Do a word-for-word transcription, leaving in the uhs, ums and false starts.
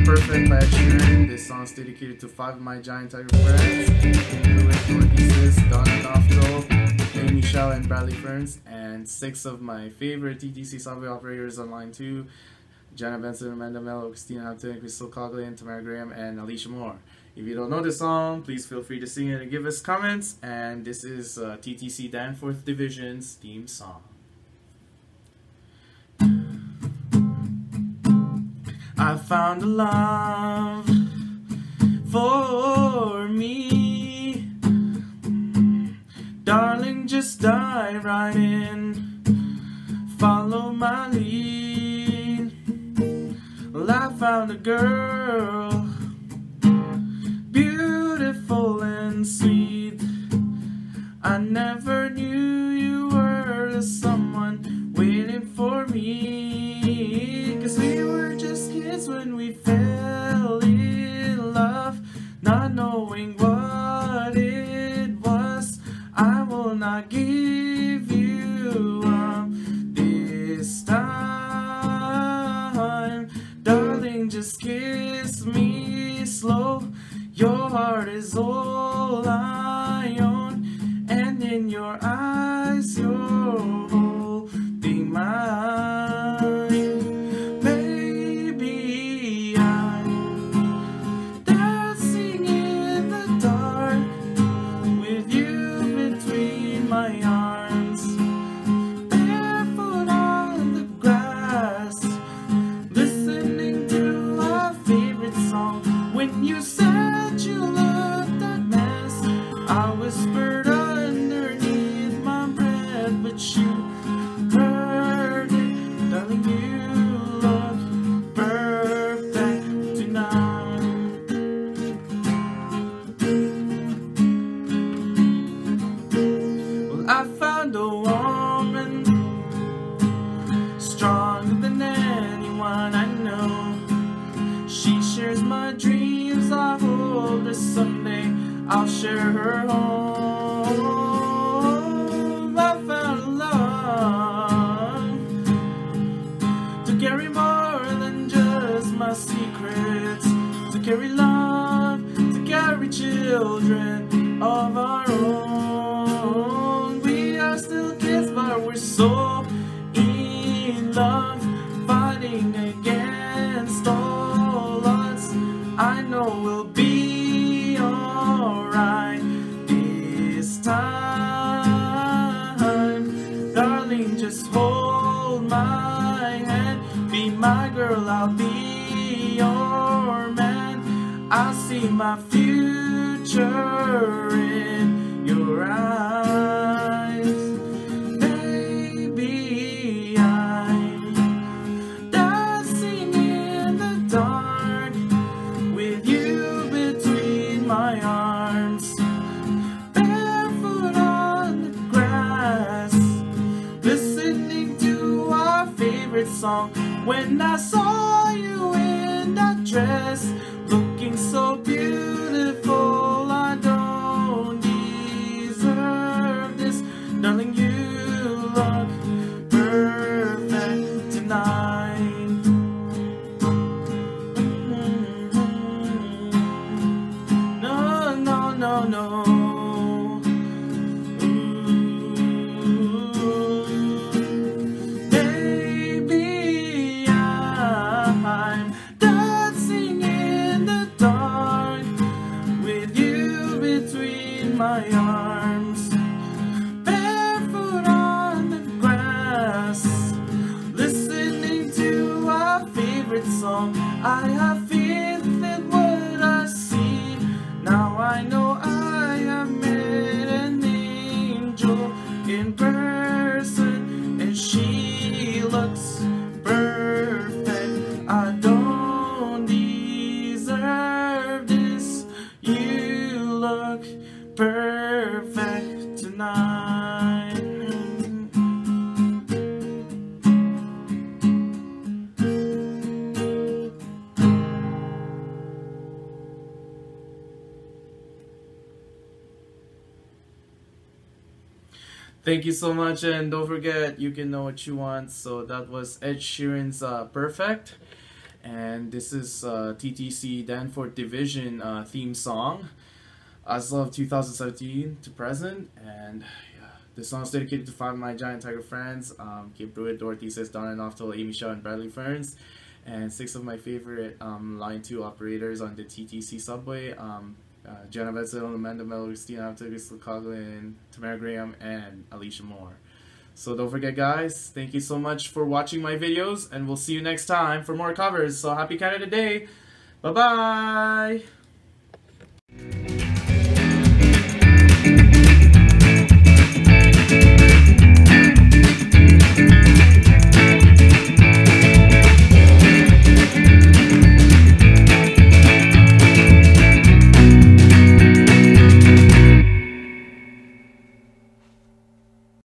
Perfect by Ed Sheeran. This song is dedicated to five of my giant tiger friends: Kim Pruitt, Dorothy Sist, Donna Noftle, Amy, Shao and Bradley Ferns, and six of my favorite T T C subway operators on line two: Jana Benson, Amanda Mello, Christina Hampton, Crystal Coglin, Tamara Graham, and Alicia Moore. If you don't know the song, please feel free to sing it and give us comments. And this is uh, T T C Danforth Division's theme song. I found a love for me, darling, just dive right in, follow my lead. Well, I found a girl, beautiful and sweet. I never knew you were the someone waiting for me, 'cause we were just kids when we fell in love, not knowing what it was. I will not give you up this time, darling, just kiss me slow. Your heart is all I own, and in your eyes you're holding mine. Baby, I'm dancing in the dark with you between my arms, barefoot on the grass, listening to our favorite song. When you said you loved that mess, I whispered underneath my breath, but you heard it. Darling, you look perfect tonight. Well, I found a woman stronger than anyone I know. She shares my dreams. I hope that someday I'll share her home. I found love to carry more than just my secrets, to carry love, to carry children of our own. We are still kids, but we're so in love, fighting against all odds. I know we'll be alright this time, darling, just hold my hand, be my girl, I'll be your man. I see my future in your eyes. Baby, I'm dancing in the dark with you between my arms, barefoot on the grass, listening to our favorite song. When I saw you in that dress, looking so beautiful, I don't deserve this. Darling, you look perfect tonight. No, no, no, no. Baby, I'm dancing in the dark with you between my arms, barefoot on the grass, listening to our favorite song. I have faith in what I see. Now I know I have met an angel in person, and she looks perfect. I don't deserve this. You look perfect tonight. Thank you so much, and don't forget, you can know what you want. So that was Ed Sheeran's uh, Perfect. and this is uh, T T C Danforth Division uh, theme song as of two thousand seventeen to present. And yeah, this song is dedicated to five of my giant tiger friends: um, Kim Pruitt, Dorothy Sist, Donna Noftle, Shao and Bradley Ferns, and six of my favorite um, Line two operators on the T T C subway: um, uh, Jenna Betzel, Amanda Mello, Christina Aptis, Coughlin, Tamara Graham, and Alicia Moore. So don't forget, guys, thank you so much for watching my videos, and we'll see you next time for more covers. So happy Canada Day. Bye-bye.